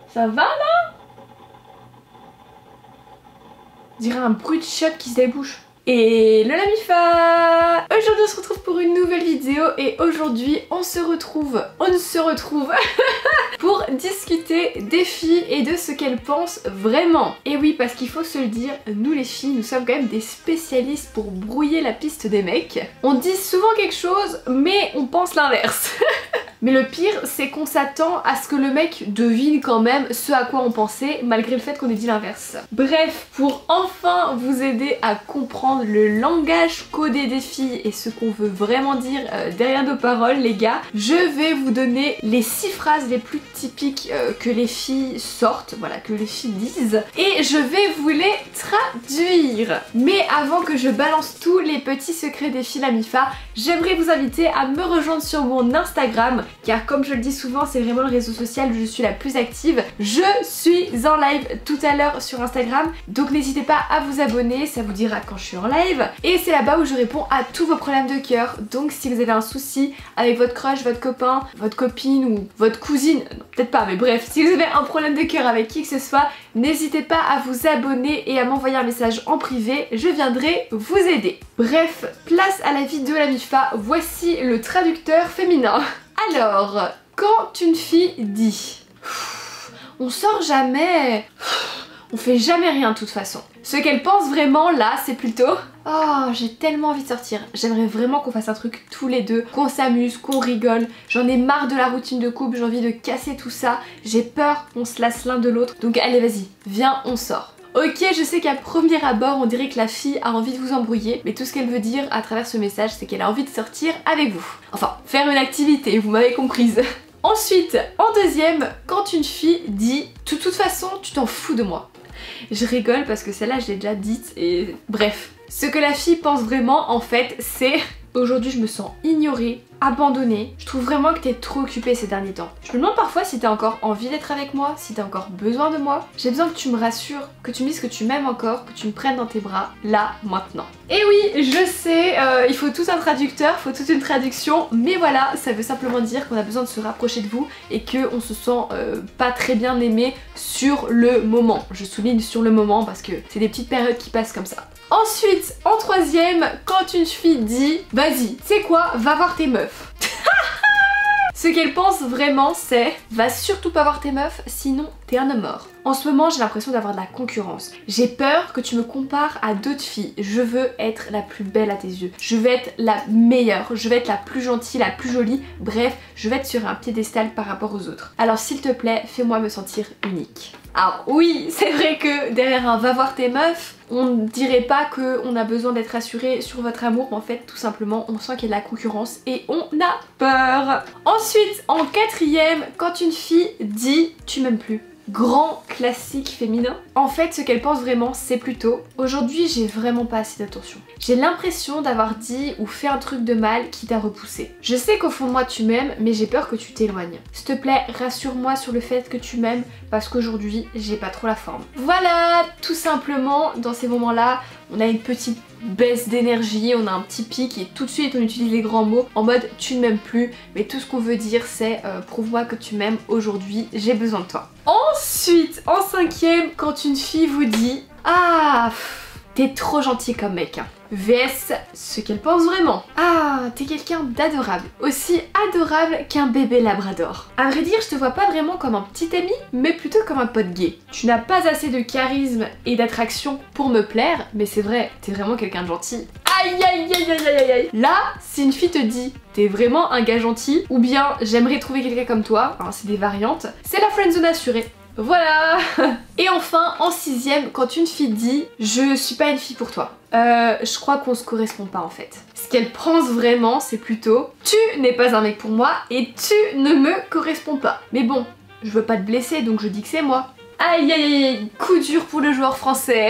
Ça va là? On dirait un bruit de chiotte qui se débouche. Et le Lamifa! Aujourd'hui on se retrouve pour une nouvelle vidéo et aujourd'hui on se retrouve pour discuter des filles et de ce qu'elles pensent vraiment. Et oui, parce qu'il faut se le dire, nous les filles, nous sommes quand même des spécialistes pour brouiller la piste des mecs. On dit souvent quelque chose mais on pense l'inverse. Mais le pire, c'est qu'on s'attend à ce que le mec devine quand même ce à quoi on pensait, malgré le fait qu'on ait dit l'inverse. Bref, pour enfin vous aider à comprendre le langage codé des filles et ce qu'on veut vraiment dire derrière nos paroles, les gars, je vais vous donner les 6 phrases les plus typiques que les filles sortent, voilà, que les filles disent, et je vais vous les traduire. Mais avant que je balance tous les petits secrets des filles Lamifa, j'aimerais vous inviter à me rejoindre sur mon Instagram, car comme je le dis souvent, c'est vraiment le réseau social où je suis la plus active. Je suis en live tout à l'heure sur Instagram, donc n'hésitez pas à vous abonner, ça vous dira quand je suis en live. Et c'est là-bas où je réponds à tous vos problèmes de cœur, donc si vous avez un souci avec votre crush, votre copain, votre copine ou votre cousine, non, peut-être pas, mais bref, si vous avez un problème de cœur avec qui que ce soit, n'hésitez pas à vous abonner et à m'envoyer un message en privé, je viendrai vous aider. Bref, place à la vidéo Lamifa, voici le traducteur féminin. Alors, quand une fille dit on sort jamais, on fait jamais rien de toute façon. Ce qu'elle pense vraiment là, c'est plutôt oh, j'ai tellement envie de sortir, j'aimerais vraiment qu'on fasse un truc tous les deux, qu'on s'amuse, qu'on rigole, j'en ai marre de la routine de couple, j'ai envie de casser tout ça, j'ai peur qu'on se lasse l'un de l'autre, donc allez vas-y, viens on sort. Ok, je sais qu'à premier abord on dirait que la fille a envie de vous embrouiller, mais tout ce qu'elle veut dire à travers ce message c'est qu'elle a envie de sortir avec vous. Enfin, faire une activité, vous m'avez comprise. Ensuite, en deuxième, quand une fille dit de toute façon tu t'en fous de moi. Je rigole parce que celle-là je l'ai déjà dite et bref. Ce que la fille pense vraiment en fait c'est aujourd'hui je me sens ignorée, abandonnée, je trouve vraiment que t'es trop occupée ces derniers temps. Je me demande parfois si t'as encore envie d'être avec moi, si t'as encore besoin de moi. J'ai besoin que tu me rassures, que tu me dises que tu m'aimes encore, que tu me prennes dans tes bras, là, maintenant. Et oui, je sais, il faut tout un traducteur, il faut toute une traduction, mais voilà, ça veut simplement dire qu'on a besoin de se rapprocher de vous et qu'on se sent pas très bien aimé sur le moment. Je souligne sur le moment parce que c'est des petites périodes qui passent comme ça. Ensuite, en troisième, quand une fille dit vas-y, tu sais quoi, va voir tes meufs. Ce qu'elle pense vraiment c'est va surtout pas voir tes meufs sinon t'es un homme mort. En ce moment j'ai l'impression d'avoir de la concurrence. J'ai peur que tu me compares à d'autres filles. Je veux être la plus belle à tes yeux. Je veux être la meilleure. Je veux être la plus gentille, la plus jolie. Bref, je veux être sur un piédestal par rapport aux autres. Alors s'il te plaît, fais-moi me sentir unique. Alors oui, c'est vrai que derrière un va voir tes meufs, on ne dirait pas qu'on a besoin d'être rassuré sur votre amour, mais en fait tout simplement on sent qu'il y a de la concurrence et on a peur. Ensuite, en quatrième, quand une fille dit tu m'aimes plus. Grand classique féminin. En fait, ce qu'elle pense vraiment, c'est plutôt aujourd'hui j'ai vraiment pas assez d'attention. J'ai l'impression d'avoir dit ou fait un truc de mal qui t'a repoussé. Je sais qu'au fond de moi tu m'aimes, mais j'ai peur que tu t'éloignes. S'il te plaît, rassure-moi sur le fait que tu m'aimes parce qu'aujourd'hui j'ai pas trop la forme. Voilà, tout simplement, dans ces moments-là, on a une petite baisse d'énergie, on a un petit pic et tout de suite on utilise les grands mots en mode tu ne m'aimes plus, mais tout ce qu'on veut dire c'est prouve-moi que tu m'aimes aujourd'hui, j'ai besoin de toi. Ensuite, en cinquième, quand une fille vous dit ah t'es trop gentil comme mec, VS ce qu'elle pense vraiment. Ah, t'es quelqu'un d'adorable, aussi adorable qu'un bébé labrador. À vrai dire, je te vois pas vraiment comme un petit ami, mais plutôt comme un pote gay. Tu n'as pas assez de charisme et d'attraction pour me plaire, mais c'est vrai, t'es vraiment quelqu'un de gentil. Aïe aïe aïe aïe aïe aïe. Là, si une fille te dit t'es vraiment un gars gentil, ou bien j'aimerais trouver quelqu'un comme toi, hein, c'est des variantes, c'est la friendzone assurée. Voilà. Et enfin, en sixième, quand une fille dit je suis pas une fille pour toi. Je crois qu'on se correspond pas en fait. Ce qu'elle pense vraiment, c'est plutôt tu n'es pas un mec pour moi et tu ne me corresponds pas. Mais bon, je veux pas te blesser donc je dis que c'est moi. Aïe aïe aïe, coup dur pour le joueur français.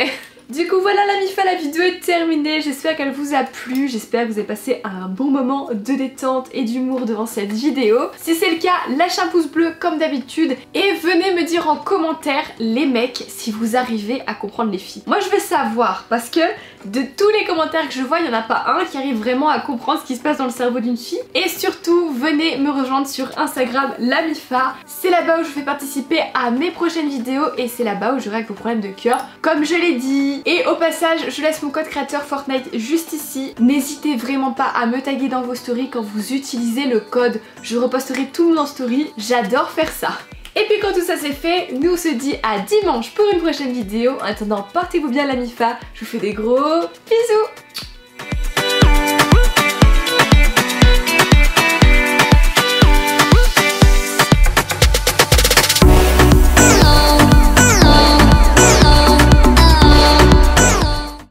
Du coup voilà la MIFA, la vidéo est terminée, j'espère qu'elle vous a plu, j'espère que vous avez passé un bon moment de détente et d'humour devant cette vidéo. Si c'est le cas, lâchez un pouce bleu comme d'habitude et venez me dire en commentaire les mecs si vous arrivez à comprendre les filles. Moi je veux savoir parce que de tous les commentaires que je vois, il n'y en a pas un qui arrive vraiment à comprendre ce qui se passe dans le cerveau d'une fille. Et surtout, venez me rejoindre sur Instagram, la MIFA. C'est là-bas où je fais participer à mes prochaines vidéos et c'est là-bas où je règle vos problèmes de cœur, comme je l'ai dit. Et au passage, je laisse mon code créateur Fortnite juste ici. N'hésitez vraiment pas à me taguer dans vos stories quand vous utilisez le code. Je reposterai tout le monde en story. J'adore faire ça. Et puis quand tout ça c'est fait, nous on se dit à dimanche pour une prochaine vidéo. En attendant, portez-vous bien la MIFA. Je vous fais des gros bisous.